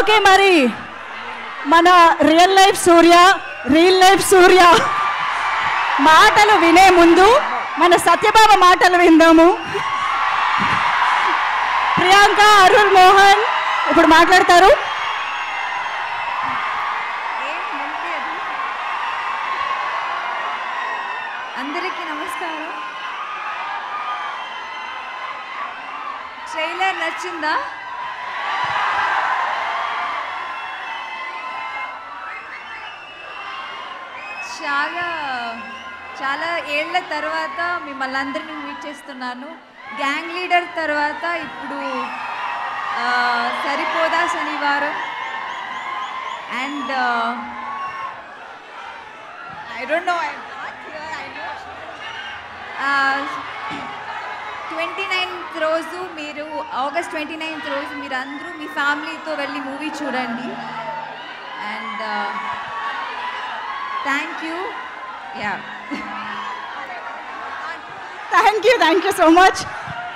Okay, మరి మన real life సూర్య మాటలు వినే ముందు మన సత్యబాబ మాటలు విందాము. ప్రియాంక, అరుణ్ మోహన్ ఇప్పుడు మాట్లాడతారు. అందరికీ నమస్కారం. ట్రైలర్ నచ్చిందా? చాలా ఏళ్ల తర్వాత మిమ్మల్ని అందరినీ మీట్ చేస్తున్నాను. గ్యాంగ్ లీడర్ తర్వాత ఇప్పుడు సరిపోదా శనివారం and I don't know, 29th రోజు మీరు ఆగస్ట్ 29th రోజు మీరు అందరూ మీ ఫ్యామిలీతో వెళ్ళి మూవీ చూడండి. And thank you. Thank you so much.